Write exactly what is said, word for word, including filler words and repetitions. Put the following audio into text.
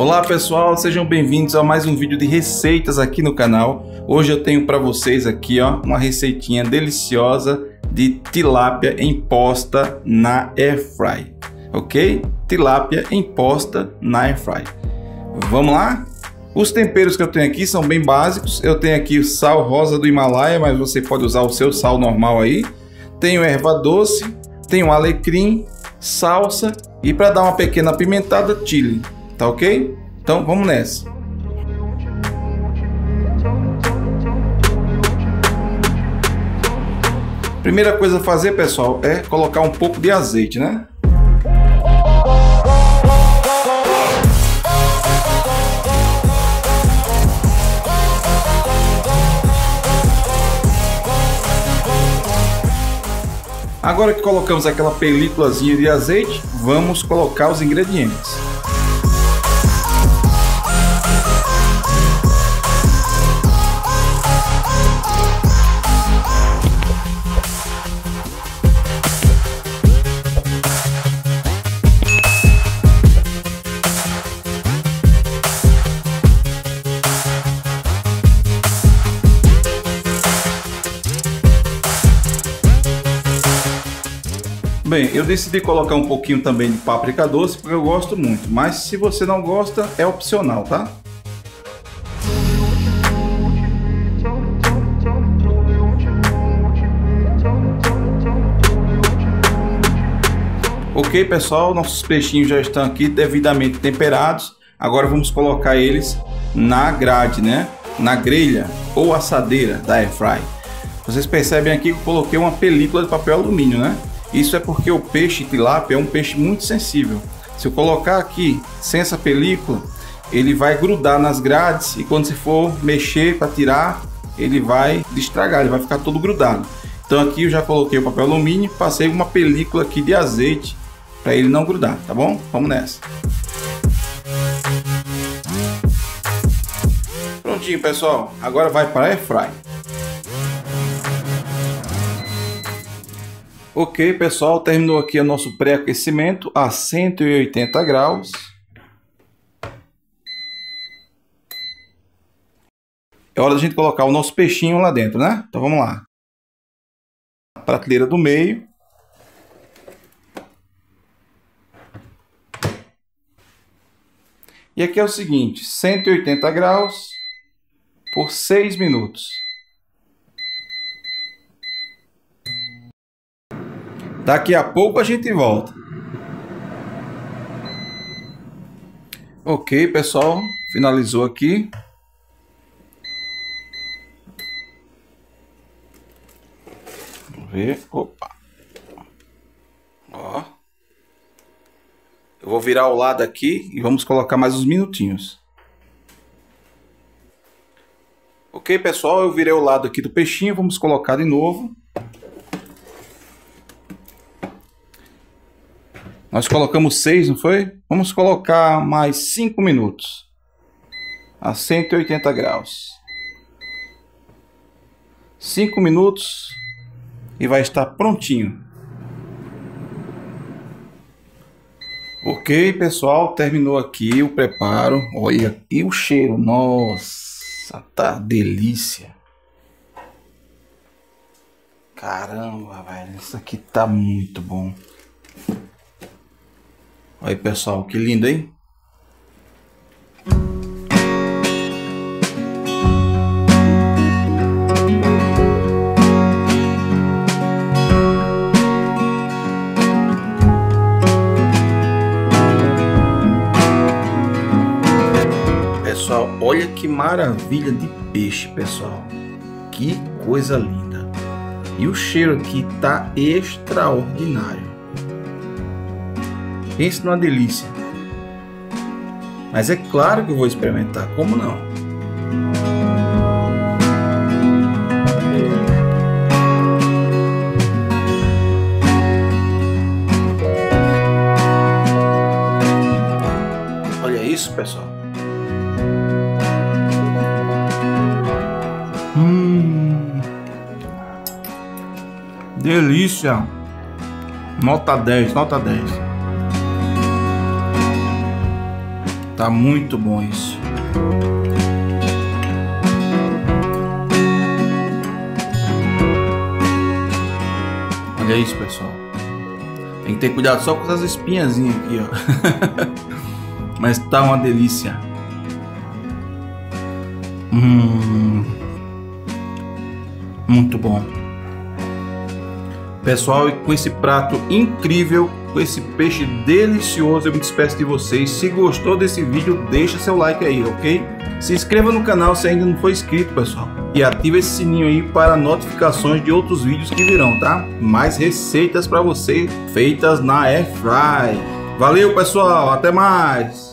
Olá pessoal, sejam bem-vindos a mais um vídeo de receitas aqui no canal. Hoje eu tenho para vocês aqui ó, uma receitinha deliciosa de tilápia imposta na Airfry, ok? Tilápia imposta na Airfry. Vamos lá? Os temperos que eu tenho aqui são bem básicos. Eu tenho aqui o sal rosa do Himalaia, mas você pode usar o seu sal normal aí. Tenho erva doce, tenho alecrim, salsa e para dar uma pequena apimentada, chile. Tá ok? Então vamos nessa. Primeira coisa a fazer, pessoal, é colocar um pouco de azeite, né? Agora que colocamos aquela películazinha de azeite, vamos colocar os ingredientes. Bem, eu decidi colocar um pouquinho também de páprica doce porque eu gosto muito, mas se você não gosta é opcional, tá? Ok, pessoal, nossos peixinhos já estão aqui devidamente temperados. Agora vamos colocar eles na grade, né? Na grelha ou assadeira da Airfry. Vocês percebem aqui que eu coloquei uma película de papel alumínio, né? Isso é porque o peixe tilápia é um peixe muito sensível. Se eu colocar aqui sem essa película, ele vai grudar nas grades e quando se for mexer para tirar, ele vai estragar, ele vai ficar todo grudado. Então aqui eu já coloquei o papel alumínio, passei uma película aqui de azeite para ele não grudar, tá bom? Vamos nessa. Prontinho, pessoal. Agora vai para a Airfry. Ok, pessoal, terminou aqui o nosso pré-aquecimento a cento e oitenta graus. É hora da gente colocar o nosso peixinho lá dentro, né? Então vamos lá. Prateleira do meio. E aqui é o seguinte, cento e oitenta graus por seis minutos. Daqui a pouco a gente volta. Ok, pessoal, finalizou aqui. Vamos ver. Opa. Ó. Eu vou virar o lado aqui e vamos colocar mais uns minutinhos. Ok, pessoal, eu virei o lado aqui do peixinho, vamos colocar de novo. Nós colocamos seis, não foi? Vamos colocar mais cinco minutos a cento e oitenta graus. cinco minutos e vai estar prontinho. Ok, pessoal, terminou aqui o preparo. Olha, e o cheiro, nossa, tá delícia. Caramba, velho, isso aqui tá muito bom. Olha aí, pessoal, que lindo, hein? Pessoal, olha que maravilha de peixe, pessoal. Que coisa linda. E o cheiro aqui tá extraordinário. Pense numa delícia. Mas é claro que eu vou experimentar, como não? Olha isso, pessoal. Hum, delícia. Nota dez, nota dez. Tá muito bom isso. Olha isso, pessoal. Tem que ter cuidado só com essas espinhazinhas aqui, ó. Mas tá uma delícia. Hum, muito bom. Pessoal, e com esse prato incrível, com esse peixe delicioso, eu me despeço de vocês. Se gostou desse vídeo, deixa seu like aí, ok? Se inscreva no canal se ainda não for inscrito, pessoal. E ativa esse sininho aí para notificações de outros vídeos que virão, tá? Mais receitas para você feitas na Air Fry. Valeu, pessoal, até mais!